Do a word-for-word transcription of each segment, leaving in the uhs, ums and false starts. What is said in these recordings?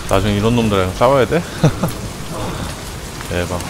나중에 이런 놈들이랑 싸워야 돼? 대박.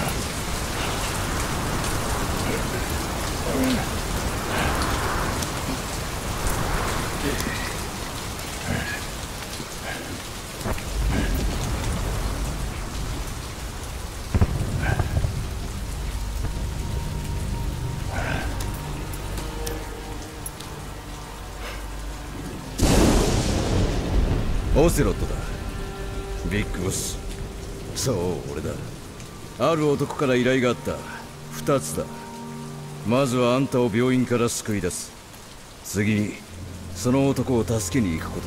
オセロットだ。ビッグボス。そう俺だ。ある男から依頼があった。二つだ。まずはあんたを病院から救い出す。次にその男を助けに行くこと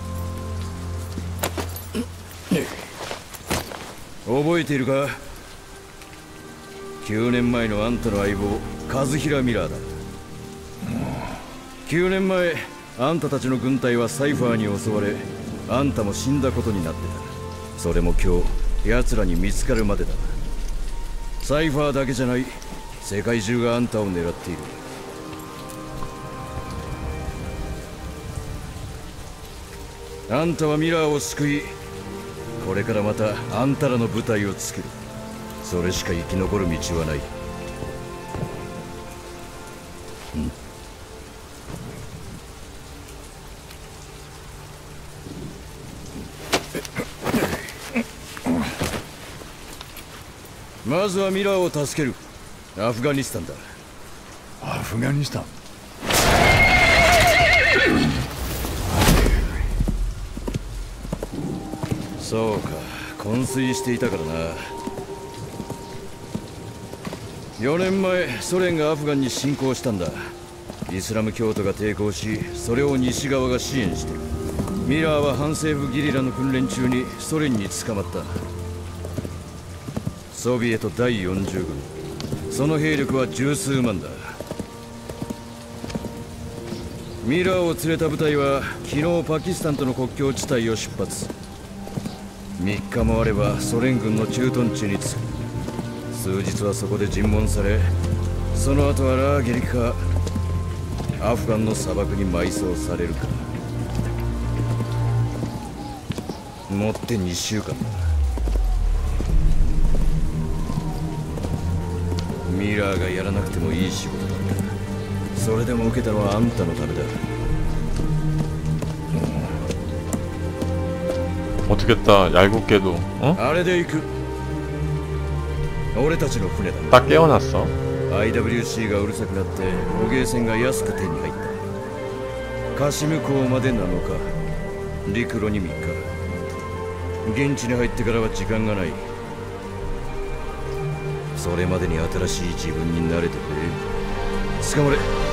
だ。覚えているか？きゅうねんまえのあんたの相棒カズヒラ・ミラーだ。きゅうねんまえあんたたちの軍隊はサイファーに襲われ、あんたも死んだことになってた。それも今日奴らに見つかるまでだ。サイファーだけじゃない、世界中があんたを狙っている。あんたはミラーを救い、これからまたあんたらの部隊を作る。それしか生き残る道はない。まずはミラーを助ける。アフガニスタンだ。 アフガニスタン。 そうか、昏睡していたからな。よねんまえソ連がアフガンに侵攻したんだ。イスラム教徒が抵抗し、それを西側が支援してる。ミラーは反政府ゲリラの訓練中にソ連に捕まった。ソビエトだいよんじゅう軍、その兵力は十数万だ。ミラーを連れた部隊は昨日パキスタンとの国境地帯を出発。みっかもあればソ連軍の駐屯地に着く。数日はそこで尋問され、その後はラーゲリかアフガンの砂漠に埋葬されるか。もってにしゅうかんだ。ミラーがやらなくてもいい仕事だった。それでも受けたのはあんたのためだ。 어떻겠다얄궂게도 어? あれで行く。俺たちの船だ。 딱 깨어났어. アイダブリューシー がうるさくなって捕鯨船が安く手に入った。カシム港までなのか、陸路にみっか。現地に入ってからは時間がない。それまでに新しい自分に慣れてくれ。捕まれ。